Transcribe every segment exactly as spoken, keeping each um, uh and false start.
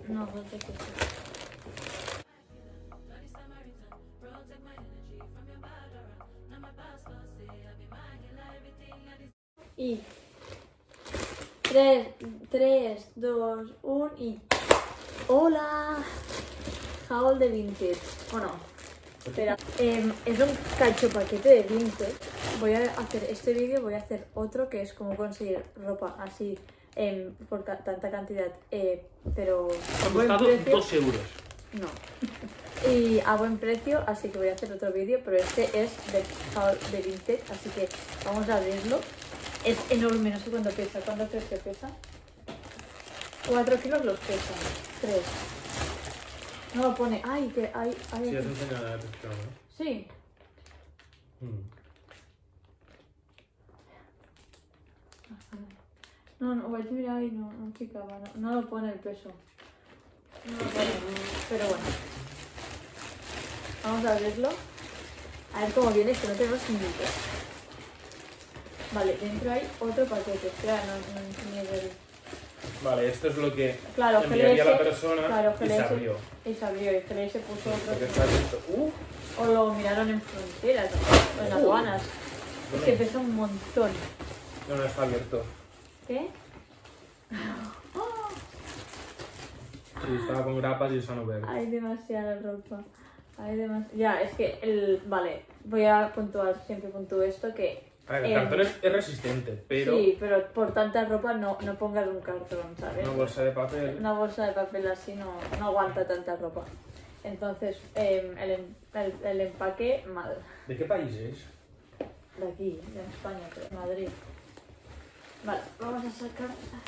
No, falta que sí. Y tres, dos, uno y... ¡Hola! Haul de Vinted. ¿O no? Espera. Eh, es un cacho paquete de Vinted. Voy a hacer este vídeo, voy a hacer otro que es cómo conseguir ropa así eh, por ca tanta cantidad, eh, pero ha costado dos euros. No. Y a buen precio, así que voy a hacer otro vídeo, pero este es de Haul de Vinted, así que vamos a abrirlo. Es enorme, no sé cuánto pesa. ¿Cuánto crees que pesa? Cuatro kilos los pesan. Tres. No lo pone. Ay, que hay. hay sí, has enseñado la descripción, ¿no? Sí. Mm. No, no, voy a mirar y no, no picaba. No, no lo pone el peso. No lo pone. Pero bueno. Vamos a abrirlo. A ver cómo viene, que no tenemos ni idea. Vale, dentro hay otro paquete. Espera, no, no enseñé el... Vale, esto es lo que claro, enviaría G L S, la persona claro, y se abrió. Y se abrió, y G L S puso otro. Porque está abierto. Uh, O lo miraron en fronteras, o en Uh. aduanas. Es bueno. que pesa un montón. No, no está abierto. ¿Qué? Sí, estaba con grapas y eso no veo. Hay demasiada ropa. Hay demasiada... Ya, es que el... Vale, voy a puntuar, siempre puntúo esto, que... A ver, el eh, cartón es, es resistente, pero Sí, pero por tanta ropa no, no pongas un cartón, ¿sabes? una bolsa de papel. Una bolsa de papel así no, no aguanta tanta ropa. Entonces, eh, el, em- el, el empaque, mal. ¿De qué país es? De aquí, de España, creo. Madrid. Vale, vamos a sacar...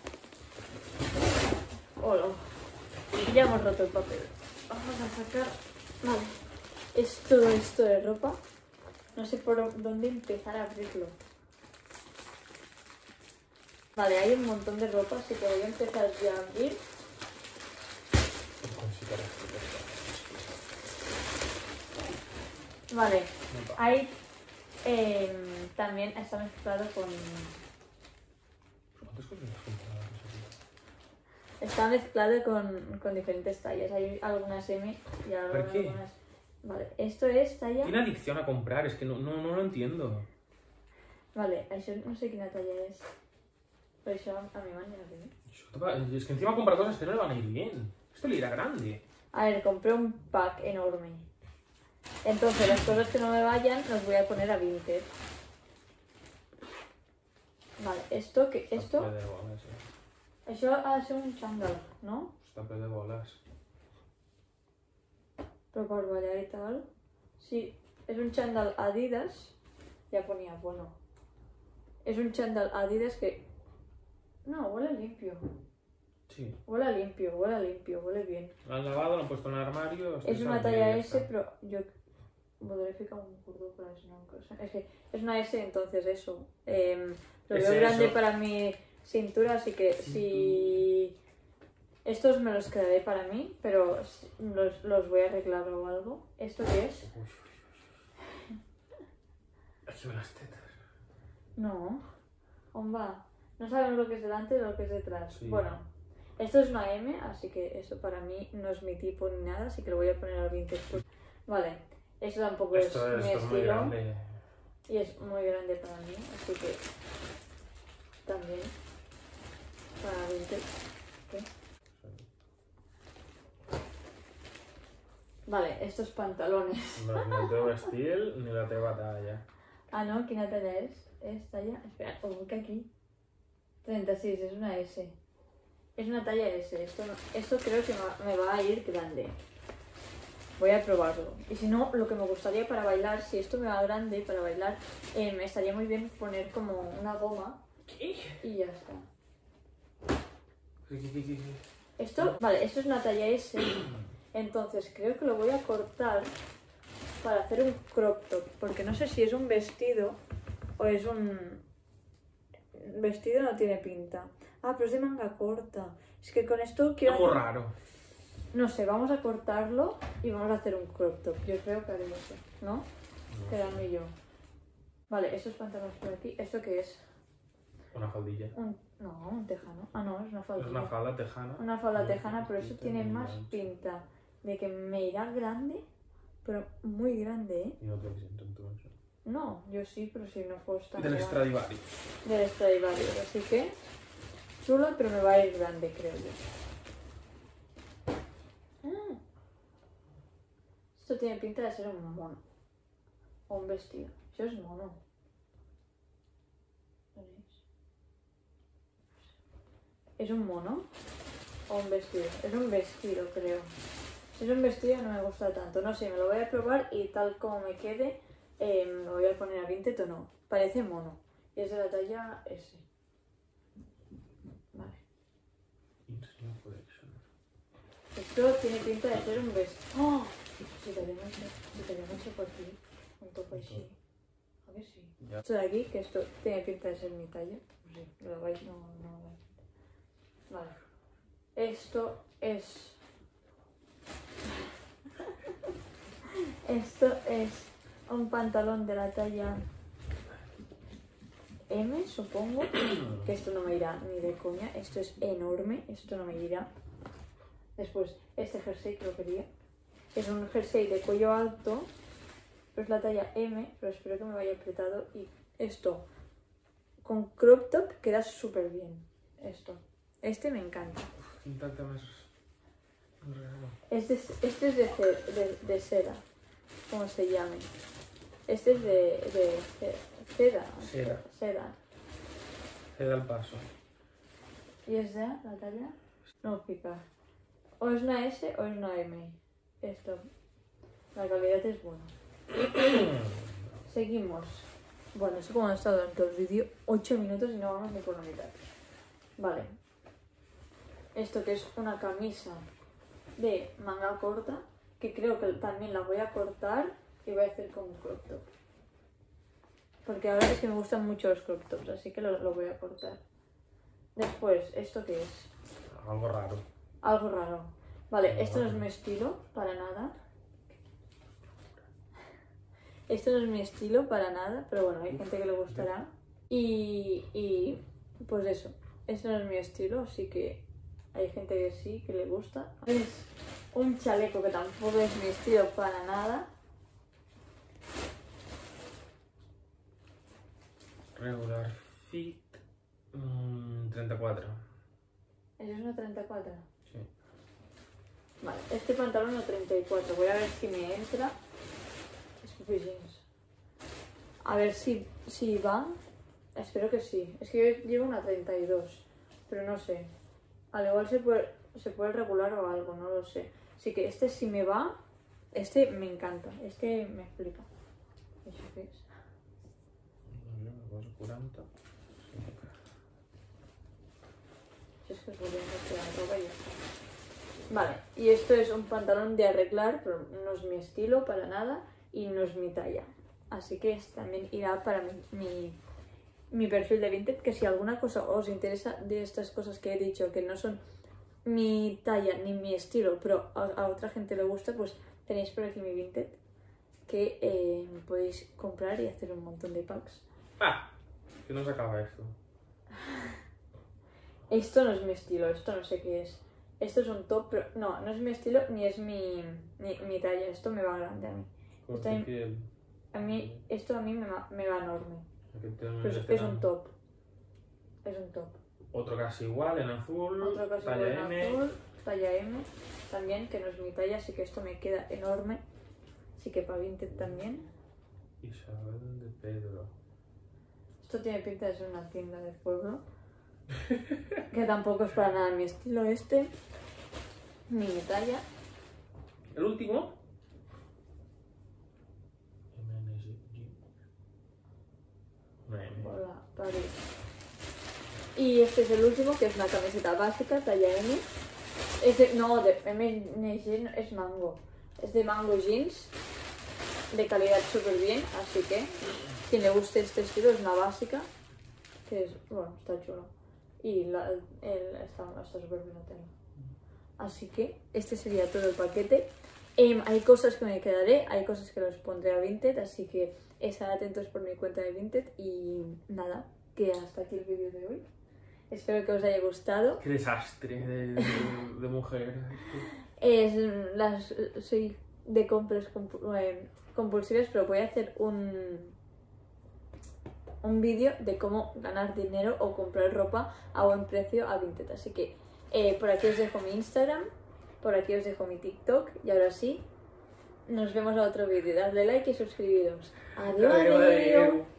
Hola. Ya hemos roto el papel. Vamos a sacar... Vale. Es todo esto de ropa. No sé por dónde empezar a abrirlo. Vale, hay un montón de ropa, así que voy a empezar ya a abrir. Vale, hay... Eh, también está mezclado con... ¿Cuántas cosas has comprado? Está mezclado con, con diferentes tallas. Hay algunas M y algunas... ¿Por qué? Vale, esto es talla... Tiene adicción a comprar, es que no, no, no lo entiendo. Vale, això no sé quina talla és. Però això a mi m'anirà bé. Eso te va- Es que encima compra cosas que no le van a ir bien. Esto le irá grande. A ver, compré un pack enorme. Entonces, las cosas que no me vayan las voy a poner a Vinted. Vale, esto que... Esto... Está ple de bolas, eh. Això ha de ser un xangal, no? Está ple de bolas. Però per ballar i tal... Sí, és un xandall Adidas. Ja ponia, bueno. Es un chándal Adidas que... No, huele limpio. Sí. Huele limpio, huele limpio, huele bien. Lo han lavado, lo han puesto en el armario. Es una talla S, pero yo... Podré ficar un curdo para eso, no, es que es una S, entonces eso. Eh, lo veo grande eso para mi cintura, así que si... Estos me los quedaré para mí, pero los, los voy a arreglar o algo. ¿Esto qué es? Uy, uy, uy. Aquí van las tetas. No. Homba. No sabemos lo que es delante y lo que es detrás. Sí. Bueno, esto es una M, así que eso para mí no es mi tipo ni nada, así que lo voy a poner al Vinted. Vale, eso tampoco Esto, es esto mi es muy estilo. grande. Y es muy grande para mí, así que también para Vinted. ¿Qué? Vale, estos pantalones. No, ni el teu estil ni la teva talla. Ah, no, ¿qué talla es? Es talla... Espera, oh, que aquí. treinta y seis, es una S. Es una talla S. Esto, no- esto creo que me va a ir grande. Voy a probarlo. Y si no, lo que me gustaría para bailar, si esto me va grande para bailar, eh, me estaría muy bien poner como una goma ¿Qué? y ya está. ¿Qué, qué, qué, qué? Esto, vale, esto es una talla S. Entonces creo que lo voy a cortar para hacer un crop top. Porque no sé si es un vestido o es un... Vestido no tiene pinta. Ah, pero es de manga corta. Es que con esto quiero... Algo hacer- raro. No sé, vamos a cortarlo y vamos a hacer un crop top. Yo creo que haré eso, ¿no? No Quedarme yo. Vale, estos pantalones por aquí. ¿Esto qué es? Una faldilla. Un, no, un tejano. Ah, no, es una Es faldilla. una falda tejana. Una falda Muy tejana, pero eso cortita, tiene muy más ancha. pinta de que me irá grande, pero muy grande, ¿eh? Y no te siento entonces. No, yo sí, pero si no fuese tan Del grande. Stradivarius. Del Stradivarius, así que chula, pero me va a ir grande, creo yo. Mm. Esto tiene pinta de ser un mono. O un vestido. Eso es mono. ¿Veis? ¿Es un mono? ¿O un vestido? Es un vestido, creo. Si es un vestido no me gusta tanto. No sé, me lo voy a probar y tal como me quede, eh, me lo voy a poner a Vinted o no. Parece mono. Y es de la talla S. Vale. Insane Collection. Esto tiene pinta de ser un vestido. ¡Oh! Si te había hecho, si te había hecho por aquí. Un topo así. A ver si. Ya. Esto de aquí, que esto tiene pinta de ser mi talla. Pues sí, lo vais, no, no lo vais. Vale. Esto es. Esto es un pantalón de la talla M, supongo. Que esto no me irá ni de coña. Esto es enorme. Esto no me irá. Después, este jersey que lo quería. Es un jersey de cuello alto. Pero es la talla M. Pero espero que me vaya apretado. Y esto con crop top queda súper bien. Esto. Este me encanta. Intenta más. Un regalo. Este es, este es de, ce- de, de seda. Como se llame. Este es de, de ce- seda. Seda. Seda. Se da el paso. ¿Y es de la talla? No pica. O es una S o es una M. Esto. La calidad es buena. Seguimos. Bueno, eso como ha estado en todo el vídeo. ocho minutos y no vamos ni por la mitad. Vale. Esto que es una camisa de manga corta. Que creo que también la voy a cortar y voy a hacer como un crop top. Porque ahora es que me gustan mucho los crop tops, así que lo, lo voy a cortar. Después, ¿esto qué es? Algo raro. Algo raro. Vale, esto no es mi estilo, para nada. Esto no es mi estilo, para nada, pero bueno, hay gente que le gustará. Y, y pues eso, esto no es mi estilo, así que hay gente que sí, que le gusta. Es un chaleco que tampoco es mi estilo para nada. Regular fit. mm, treinta y cuatro. ¿Eso es una treinta y cuatro? Sí. Vale, este pantalón es una treinta y cuatro. Voy a ver si me entra. Scoopy Jeans. A ver si, si va. Espero que sí. Es que yo llevo una treinta y dos. Pero no sé. Al igual se puede, se puede regular o algo, no lo sé. Así que este si me va. Este me encanta. Este me flipa. ¿Eso qué es? cuarenta. Si es que os volviendo a la ropa y ya está. Vale, y esto es un pantalón de arreglar, pero no es mi estilo para nada y no es mi talla. Así que este también irá para mi, mi, mi perfil de Vinted, que si alguna cosa os interesa de estas cosas que he dicho, que no son mi talla ni mi estilo, pero a, a otra gente le gusta, pues tenéis por aquí mi Vinted, que eh, podéis comprar y hacer un montón de packs. ¡Ah! Que no se acaba esto. Esto no es mi estilo, esto no sé qué es. Esto es un top, pero no, no es mi estilo ni es mi, mi, mi talla. Esto me va grande a mí. Corte Está- piel. A mí, esto a mí me va, me va enorme. Aquí tenemos Pero es, este es un lado. top. Es un top. Otro casi igual, en azul. Otro caso talla en M. azul, talla M. También, que no es mi talla, así que esto me queda enorme. Así que para Vinted también. Isabel de Pedro. Esto tiene pinta de ser una tienda del pueblo. Que tampoco es para nada mi estilo este. Ni mi talla. El último. M N G. Una M. Hola, París. Y este es el último, que es una camiseta básica, talla M. Es de, no, de M N G es mango. Es de mango jeans. De calidad súper bien, así que quien le guste este estilo es una básica. Que es, bueno, está chulo. Y la, el, el- está está súper bien la tela. Así que este sería todo el paquete. Em, hay cosas que me quedaré, hay cosas que los pondré a Vinted, así que estad atentos por mi cuenta de Vinted y nada, que hasta aquí el vídeo de hoy. Espero que os haya gustado. Qué desastre de, de, de mujer. Es, las, soy de compras compu- eh, compulsivas, pero voy a hacer un, un vídeo de cómo ganar dinero o comprar ropa a buen precio a Vinted. Así que eh, por aquí os dejo mi Instagram, por aquí os dejo mi TikTok y ahora sí, nos vemos a otro vídeo. Dadle like y suscribiros. Adiós. Adiós, adiós.